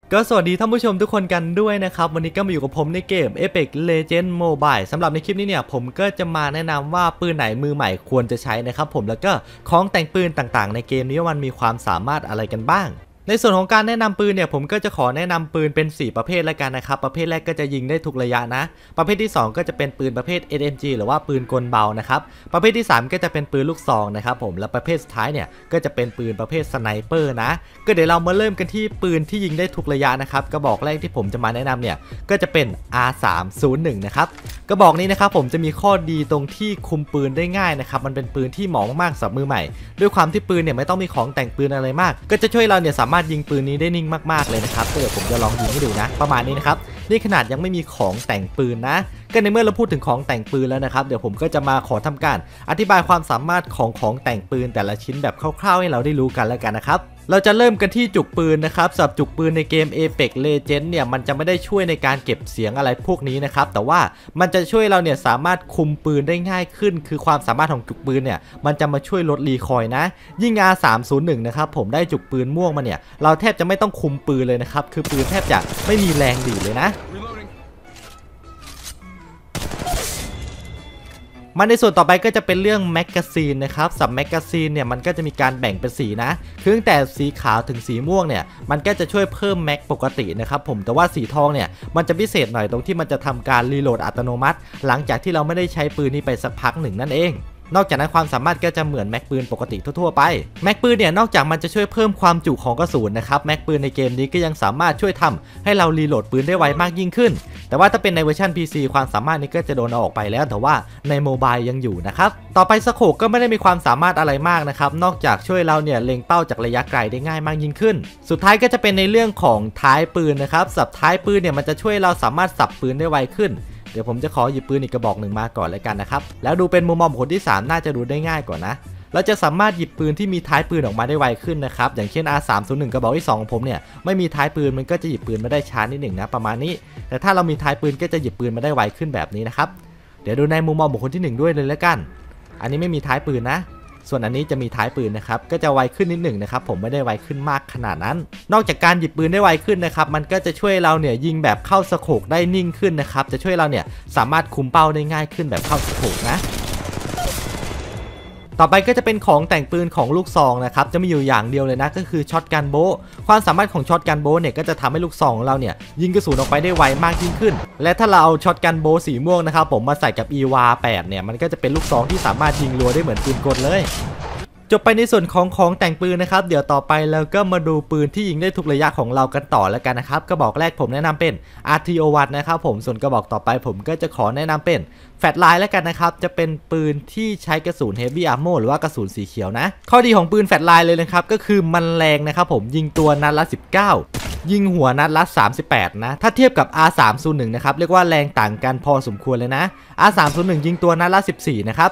ก็สวัสดีท่านผู้ชมทุกคนกันด้วยนะครับวันนี้ก็มาอยู่กับผมในเกม Apex Legends Mobile สำหรับในคลิปนี้เนี่ยผมก็จะมาแนะนำว่าปืนไหนมือใหม่ควรจะใช้นะครับผมแล้วก็ของแต่งปืนต่างๆในเกมนี้ว่ามันมีความสามารถอะไรกันบ้างในส่วนของการแนะนำปืนเนี่ยผมก็จะขอแนะนำปืนเป็น4ประเภทแล้วกันนะครับประเภทแรกก็จะยิงได้ทุกระยะนะประเภทที่2ก็จะเป็นปืนประเภท SMG หรือว่าปืนกลเบานะครับประเภทที่3ก็จะเป็นปืนลูกซองนะครับผมและประเภทสุดท้ายเนี่ยก็จะเป็นปืนประเภทสไนเปอร์นะก็เดี๋ยวเรามาเริ่มกันที่ปืนที่ยิงได้ทุกระยะนะครับกระบอกแรกที่ผมจะมาแนะนำเนี่ยก็จะเป็น R301 นะครับกระบอกนี้นะครับผมจะมีข้อดีตรงที่คุมปืนได้ง่ายนะครับมันเป็นปืนที่เหมาะมากๆสำหรับมือใหม่ด้วยความที่ปืนเนี่ยไม่ต้องมีของแต่งปืนอะไรมากก็จะช่วยเราเนี่ยสามารถยิงปืนนี้ได้นิ่งมากๆเลยนะครับเดี๋ยวผมจะลองยิงให้ดูนะประมาณนี้นะครับนี่ขนาดยังไม่มีของแต่งปืนนะก็ในเมื่อเราพูดถึงของแต่งปืนแล้วนะครับเดี๋ยวผมก็จะมาขอทำการอธิบายความสามารถของแต่งปืนแต่ละชิ้นแบบคร่าวๆให้เราได้รู้กันแล้วกันนะครับเราจะเริ่มกันที่จุกปืนนะครับสำหรับจุกปืนในเกม Apex Legends เนี่ยมันจะไม่ได้ช่วยในการเก็บเสียงอะไรพวกนี้นะครับแต่ว่ามันจะช่วยเราเนี่ยสามารถคุมปืนได้ง่ายขึ้นคือความสามารถของจุกปืนเนี่ยมันจะมาช่วยลดรีคอยล์นะยิ่ง R301 นะครับผมได้จุกปืนม่วงมาเนี่ยเราแทบจะไม่ต้องคุมปืนเลยนะครับคือปืนแทบจะไม่มีแรงดีดเลยนะมาในส่วนต่อไปก็จะเป็นเรื่องแมกกาซีนนะครับสับแมกกาซีนเนี่ยมันก็จะมีการแบ่งเป็นสีนะคือตั้งแต่สีขาวถึงสีม่วงเนี่ยมันก็จะช่วยเพิ่มแม็กปกตินะครับผมแต่ว่าสีทองเนี่ยมันจะพิเศษหน่อยตรงที่มันจะทำการรีโหลดอัตโนมัติหลังจากที่เราไม่ได้ใช้ปืนนี้ไปสักพักหนึ่งนั่นเองนอกจากนั้นความสามารถก็จะเหมือนแม็กปืนปกติทั่วๆไปแม็กปืนเนี่ยนอกจากมันจะช่วยเพิ่มความจุของกระสุนนะครับแม็กปืนในเกมนี้ก็ยังสามารถช่วยทำให้เรารีโหลดปืนได้ไวมากยิ่งขึ้นแต่ว่าถ้าเป็นในเวอร์ชัน PC ความสามารถนี้ก็จะโดนเอาออกไปแล้วแต่ว่าในโมบายยังอยู่นะครับต่อไปสโคปก็ไม่ได้มีความสามารถอะไรมากนะครับนอกจากช่วยเราเนี่ยเล็งเป้าจากระยะไกลได้ง่ายมากยิ่งขึ้นสุดท้ายก็จะเป็นในเรื่องของท้ายปืนนะครับสับท้ายปืนเนี่ยมันจะช่วยเราสามารถสับปืนได้ไวขึ้นเดี๋ยวผมจะขอหยิบปืนอีกกระบอกหนึ่งมาก่อนเลยกันนะครับแล้วดูเป็นมุมมองคนที่3น่าจะดูได้ง่ายกว่านะเราจะสามารถหยิบปืนที่มีท้ายปืนออกมาได้ไวขึ้นนะครับอย่างเช่น R301 กระบอกที่2ของผมเนี่ยไม่มีท้ายปืนมันก็จะหยิบปืนมาได้ช้านิดหนึ่งนะประมาณนี้แต่ถ้าเรามีท้ายปืนก็จะหยิบปืนมาได้ไวขึ้นแบบนี้นะครับเดี๋ยวดูในมุมมองบุคคลที่1ด้วยเลยแล้วกันอันนี้ไม่มีท้ายปืนนะส่วนอันนี้จะมีท้ายปืนนะครับก็จะไวขึ้นนิดหนึ่งนะครับผมไม่ได้ไวขึ้นมากขนาดนั้นนอกจากการหยิบปืนได้ไวขึ้นนะครับมันก็จะช่วยเราเนี่ยยิงแบบเข้าสโคปได้นิ่งขึ้นนะครับจะช่วยเราเนี่ยสามารถคุมเป้าได้ง่ายขึ้นแบบเข้าสโคปนะต่อไปก็จะเป็นของแต่งปืนของลูกซองนะครับจะมีอยู่อย่างเดียวเลยนะก็คือช็อตกันโบความสามารถของช็อตกันโบเนี่ยก็จะทำให้ลูกซองของเราเนี่ยยิงกระสุนออกไปได้ไวมากยิ่งขึ้นและถ้าเราเอาช็อตกันโบสีม่วงนะครับผมมาใส่กับ EVA8 เนี่ยมันก็จะเป็นลูกซองที่สามารถยิงรัวได้เหมือนปืนกลเลยจบไปในส่วนของแต่งปืนนะครับเดี๋ยวต่อไปเราก็มาดูปืนที่ยิงได้ทุกระยะของเรากันต่อแล้วกันนะครับกระบอกแรกผมแนะนำเป็น RTO1 นะครับผมส่วนกระบอกต่อไปผมก็จะขอแนะนำเป็นแฟลชไลน์แล้วกันนะครับจะเป็นปืนที่ใช้กระสุน Heavy Ammo หรือว่ากระสุนสีเขียวนะข้อดีของปืนแฟลชไลน์เลยนะครับก็คือมันแรงนะครับผมยิงตัวนัดละ19ยิงหัวนัดละ38นะถ้าเทียบกับ R301 นะครับเรียกว่าแรงต่างกันพอสมควรเลยนะ R301 ยิงตัวนัดละ14นะครับ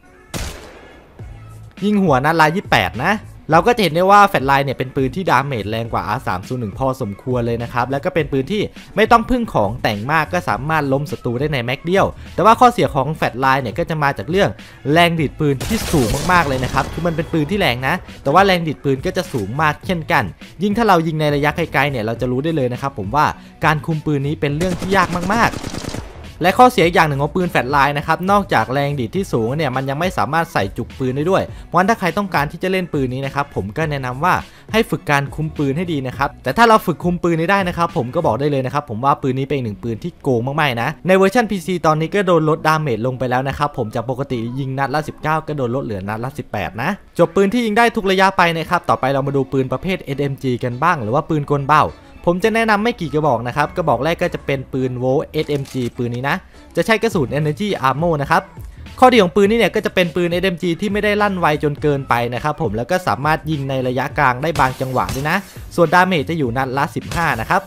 ยิงหัวนัดละ28นะเราก็จะเห็นได้ว่าแฟลชไลน์เนี่ยเป็นปืนที่ดาเมจแรงกว่า R301 พอสมควรเลยนะครับแล้วก็เป็นปืนที่ไม่ต้องพึ่งของแต่งมากก็สามารถล้มศัตรูได้ในแม็กเดียวแต่ว่าข้อเสียของแฟลชไลน์เนี่ยก็จะมาจากเรื่องแรงดีดปืนที่สูงมากๆเลยนะครับคือมันเป็นปืนที่แรงนะแต่ว่าแรงดีดปืนก็จะสูงมากเช่นกันยิ่งถ้าเรายิงในระยะไกลๆเนี่ยเราจะรู้ได้เลยนะครับผมว่าการคุมปืนนี้เป็นเรื่องที่ยากมากๆและข้อเสียอย่างหนึ่งของปืนแฟลชไลน์นะครับนอกจากแรงดีดที่สูงเนี่ยมันยังไม่สามารถใส่จุกปืนได้ด้วยเพราะถ้าใครต้องการที่จะเล่นปืนนี้นะครับผมก็แนะนำว่าให้ฝึกการคุมปืนให้ดีนะครับแต่ถ้าเราฝึกคุมปืนนี้ได้นะครับผมก็บอกได้เลยนะครับผมว่าปืนนี้เป็นอีกหนึ่งปืนที่โกงมากๆนะในเวอร์ชัน PC ตอนนี้ก็โดนลดดาเมจลงไปแล้วนะครับผมจากปกติยิงนัดละ19ก็โดนลดเหลือนัดละ18นะจบปืนที่ยิงได้ทุกระยะไปนะครับต่อไปเรามาดูปืนประเภท SMG กันบ้างหรือว่าปืนกลเบ้าผมจะแนะนำไม่กี่กระบอกนะครับกระบอกแรกก็จะเป็นปืน Volt SMG ปืนนี้นะจะใช้กระสุน Energy Ammo นะครับข้อดีของปืนนี้เนี่ยก็จะเป็นปืน SMG ที่ไม่ได้ลั่นไวจนเกินไปนะครับผมแล้วก็สามารถยิงในระยะกลางได้บางจังหวะด้วยนะส่วนดาเมจจะอยู่นัดละ15นะครับ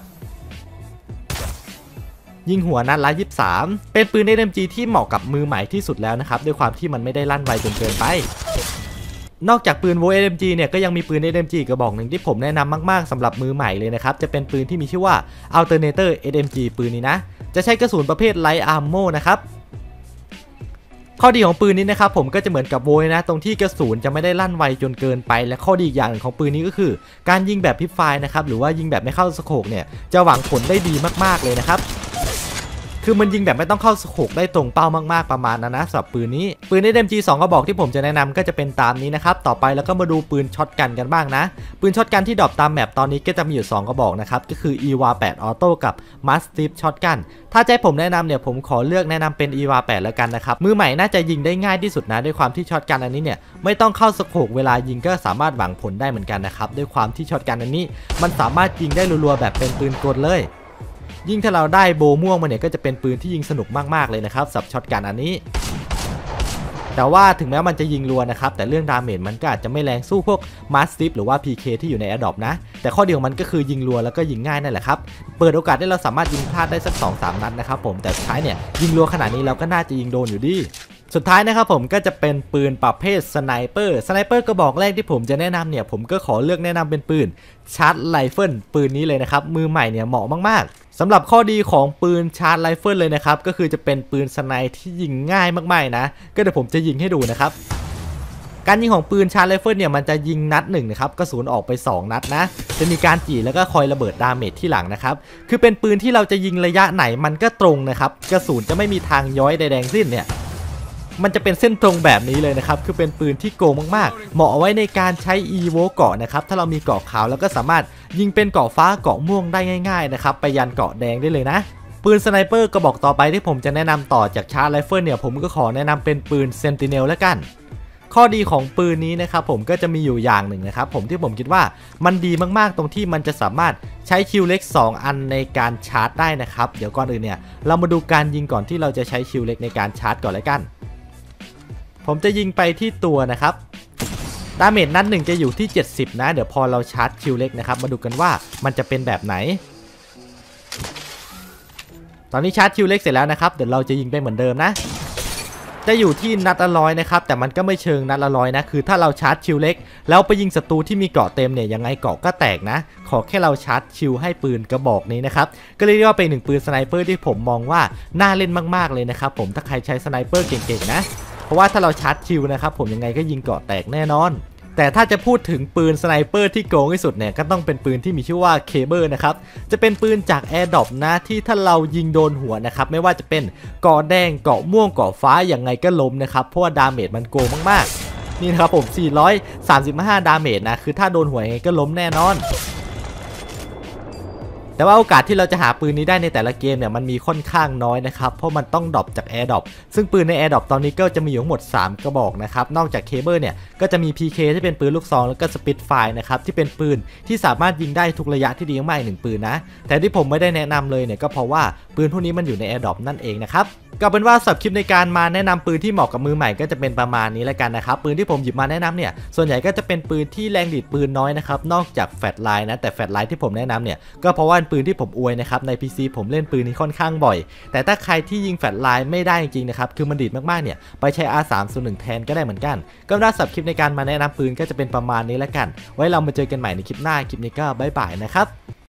ยิงหัวนัดละ23เป็นปืน SMG ที่เหมาะกับมือใหม่ที่สุดแล้วนะครับด้วยความที่มันไม่ได้ลั่นไวจนเกินไปนอกจากปืน Volt SMG เนี่ยก็ยังมีปืน SMG กระบอกหนึ่งที่ผมแนะนำมากๆสำหรับมือใหม่เลยนะครับจะเป็นปืนที่มีชื่อว่า Alternator SMG ปืนนี้นะจะใช้กระสุนประเภท Light Ammo นะครับข้อดีของปืนนี้นะครับผมก็จะเหมือนกับโวยนะตรงที่กระสุนจะไม่ได้ลั่นไวจนเกินไปและข้อดีอีกอย่างหนึ่งของปืนนี้ก็คือการยิงแบบพิพไฟนะครับหรือว่ายิงแบบไม่เข้าสโคปเนี่ยจะหวังผลได้ดีมากๆเลยนะครับคือมันยิงแบบไม่ต้องเข้าสโคปได้ตรงเป้ามากๆประมาณนั้นนะสำหรับปืนนี้ปืน SMG 2 กระบอกที่ผมจะแนะนำก็จะเป็นตามนี้นะครับต่อไปแล้วก็มาดูปืนช็อตกันกันบ้างนะปืนช็อตกันที่ดรอปตามแมปตอนนี้ก็จะมีอยู่2กระบอกนะครับก็คือ EVA 8 Auto กับ Mastiff Shotgun ถ้าจะให้ผมแนะนำเนี่ยผมขอเลือกแนะนำเป็น EVA 8แล้วกันนะครับมือใหม่น่าจะยิงได้ง่ายที่สุดนะด้วยความที่ช็อตกันอันนี้เนี่ยไม่ต้องเข้าสโคปเวลายิงก็สามารถหวังผลได้เหมือนกันนะครับด้วยความที่ช็อตกันอันนี้มันสามารถยิงได้รัวๆแบบเป็นปืนกลเลยยิ่งถ้าเราได้โบม่วงมาเนี่ยก็จะเป็นปืนที่ยิงสนุกมากๆเลยนะครับสับช็อตกันอันนี้แต่ว่าถึงแม้มันจะยิงรัวนะครับแต่เรื่องดาเมจมันก็อาจจะไม่แรงสู้พวกมาสติฟหรือว่า PK ที่อยู่ในแอร์ดรอปนะแต่ข้อดีของมันก็คือยิงรัวแล้วก็ยิงง่ายนั่นแหละครับเปิดโอกาสให้เราสามารถยิงพลาดได้สัก 2-3 นัดนะครับผมแต่สุดท้ายเนี่ยยิงรัวขนาดนี้เราก็น่าจะยิงโดนอยู่ดีสุดท้ายนะครับผมก็จะเป็นปืนประเภทสไนเปอร์กระบอกแรกที่ผมจะแนะนำเนี่ยผมก็ขอเลือกแนะนำเป็นปืนชาร์จไรเฟิลปืนนี้เลยนะครับมือใหม่เนี่ยเหมาะมากๆสำหรับข้อดีของปืนชาร์จไรเฟิลเลยนะครับก็คือจะเป็นปืนสไนที่ยิงง่ายมากๆนะก็เดี๋ยวผมจะยิงให้ดูนะครับการยิงของปืนชาร์จไรเฟิลเนี่ยมันจะยิงนัด1นะครับกระสุนออกไป2นัดนะจะมีการจี่แล้วก็คอยระเบิดดาเมจที่หลังนะครับคือเป็นปืนที่เราจะยิงระยะไหนมันก็ตรงนะครับกระสุนจะไม่มีทางย้อยใดๆสิ้นเนี่ยมันจะเป็นเส้นตรงแบบนี้เลยนะครับคือเป็นปืนที่โกงมากๆเหมาะเอาไว้ในการใช้ EVO เกาะนะครับถ้าเรามีเกาะขาวแล้วก็สามารถยิงเป็นเกาะฟ้าเกาะม่วงได้ง่ายๆนะครับไปยันเกาะแดงได้เลยนะปืนสไนเปอร์กระบอกต่อไปที่ผมจะแนะนำต่อจากชาร์จไรเฟิลเนี่ยผมก็ขอแนะนำเป็นปืนเซนติเนลแล้วกันข้อดีของปืนนี้นะครับผมก็จะมีอยู่อย่างหนึ่งนะครับผมที่ผมคิดว่ามันดีมากๆตรงที่มันจะสามารถใช้คิวเล็ก2อันในการชาร์จได้นะครับเดี๋ยวก่อนอื่นเนี่ยเรามาดูการยิงก่อนที่เราจะใช้คิวเล็กในการชาร์จก่อนเลยกันผมจะยิงไปที่ตัวนะครับดาเมจนัดหนึ่งจะอยู่ที่70นะเดี๋ยวพอเราชาร์จคิวเล็กนะครับมาดูกันว่ามันจะเป็นแบบไหนตอนนี้ชาร์จคิวเล็กเสร็จแล้วนะครับเดี๋ยวเราจะยิงไปเหมือนเดิมนะจะอยู่ที่นัดละ100นะครับแต่มันก็ไม่เชิงนัดละ100นะคือถ้าเราชาร์จคิวเล็กแล้วไปยิงศัตรูที่มีเกราะเต็มเนี่ยยังไงเกราะก็แตกนะขอแค่เราชาร์จคิวให้ปืนกระบอกนี้นะครับก็เรียกว่าเป็นหนึ่งปืนสไนเปอร์ที่ผมมองว่าน่าเล่นมากๆเลยนะครับผมถ้าใครใช้สไนเปอร์เก่งๆนะเพราะว่าถ้าเราชาร์จคิวนะครับผมยังไงก็ยิงเกราะแตกแน่นอนแต่ถ้าจะพูดถึงปืนสไนเปอร์ที่โกงที่สุดเนี่ยก็ต้องเป็นปืนที่มีชื่อว่าเคเบิลนะครับจะเป็นปืนจากแอร์ดรอปนะที่ถ้าเรายิงโดนหัวนะครับไม่ว่าจะเป็นเกาะแดงเกาะม่วงเกาะฟ้าอย่างไงก็ล้มนะครับเพราะว่าดาเมจมันโกงมากๆนี่นะครับผม435ดาเมจนะคือถ้าโดนหัวยังไงก็ล้มแน่นอนแต่ว่าโอกาสที่เราจะหาปืนนี้ได้ในแต่ละเกมเนี่ยมันมีค่อนข้างน้อยนะครับเพราะมันต้องดรอปจากแอร์ดรอปซึ่งปืนในแอร์ดรอปตอนนี้ก็จะมีอยู่ทั้งหมด3กระบอกนะครับนอกจากเคเบิลเนี่ยก็จะมี PK ที่เป็นปืนลูกซองแล้วก็สปิตไฟร์นะครับที่เป็นปืนที่สามารถยิงได้ทุกระยะที่ดีมากๆ1ปืนนะแต่ที่ผมไม่ได้แนะนำเลยเนี่ยก็เพราะว่าปืนพวกนี้มันอยู่ในแอร์ดรอปนั่นเองนะครับก็เป็นว่าสำหรับคลิปในการมาแนะนำปืนที่เหมาะกับมือใหม่ก็จะเป็นประมาณนี้แล้วกันนะครับปืนที่ผมหยิบมาแนะนำเนี่ยส่วนใหญ่ก็จะเป็นปืนที่แรงดีดปืนน้อยนะครับนอกจากแฟลชไลน์นะแต่แฟลชไลน์ที่ผมแนะนำเนี่ยก็เพราะว่าเป็นปืนที่ผมอวยนะครับใน PC ผมเล่นปืนนี้ค่อนข้างบ่อยแต่ถ้าใครที่ยิงแฟลชไลน์ไม่ได้จริงๆนะครับคือมันดีดมากๆเนี่ยไปใช้ R301 แทนก็ได้เหมือนกันก็น่าสำหรับคลิปในการมาแนะนำปืนก็จะเป็นประมาณนี้แล้วกันไว้เรามาเจอกันใหม่ในคลิปหน้าคลิปนี้ก็บ๊ายบายนะครับ